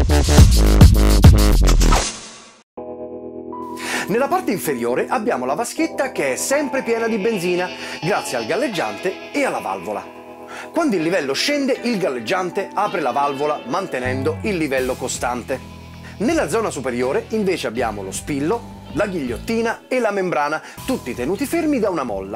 Nella parte inferiore abbiamo la vaschetta che è sempre piena di benzina grazie al galleggiante e alla valvola. Quando il livello scende, il galleggiante apre la valvola mantenendo il livello costante. Nella zona superiore invece abbiamo lo spillo, la ghigliottina e la membrana, tutti tenuti fermi da una molla.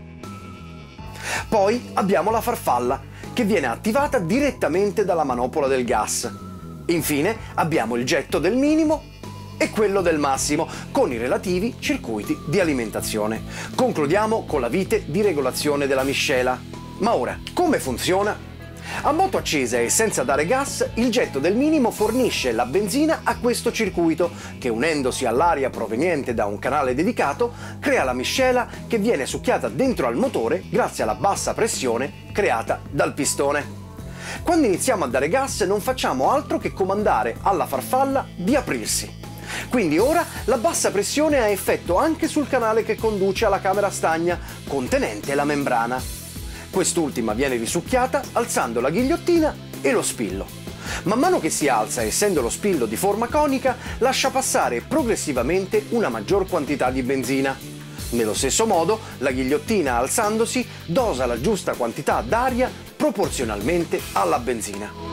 Poi abbiamo la farfalla, che viene attivata direttamente dalla manopola del gas. Infine abbiamo il getto del minimo e quello del massimo, con i relativi circuiti di alimentazione. Concludiamo con la vite di regolazione della miscela. Ma ora, come funziona? A moto accesa e senza dare gas, il getto del minimo fornisce la benzina a questo circuito che, unendosi all'aria proveniente da un canale dedicato, crea la miscela che viene succhiata dentro al motore grazie alla bassa pressione creata dal pistone. Quando iniziamo a dare gas non facciamo altro che comandare alla farfalla di aprirsi. Quindi ora la bassa pressione ha effetto anche sul canale che conduce alla camera stagna, contenente la membrana. Quest'ultima viene risucchiata alzando la ghigliottina e lo spillo. Man mano che si alza, essendo lo spillo di forma conica, lascia passare progressivamente una maggior quantità di benzina. Nello stesso modo, la ghigliottina alzandosi dosa la giusta quantità d'aria proporzionalmente alla benzina.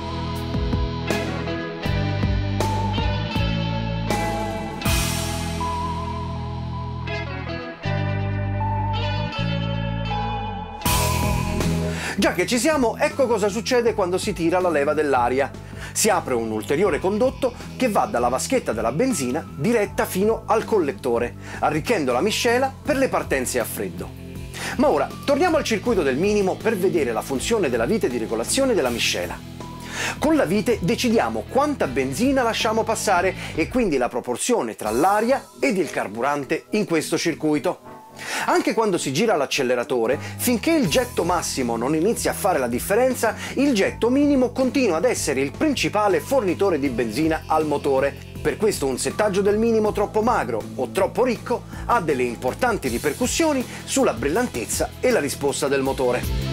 Già che ci siamo, ecco cosa succede quando si tira la leva dell'aria. Si apre un ulteriore condotto che va dalla vaschetta della benzina diretta fino al collettore, arricchendo la miscela per le partenze a freddo. Ma ora torniamo al circuito del minimo per vedere la funzione della vite di regolazione della miscela. Con la vite decidiamo quanta benzina lasciamo passare e quindi la proporzione tra l'aria ed il carburante in questo circuito. Anche quando si gira l'acceleratore, finché il getto massimo non inizia a fare la differenza, il getto minimo continua ad essere il principale fornitore di benzina al motore. Per questo un settaggio del minimo troppo magro o troppo ricco ha delle importanti ripercussioni sulla brillantezza e la risposta del motore.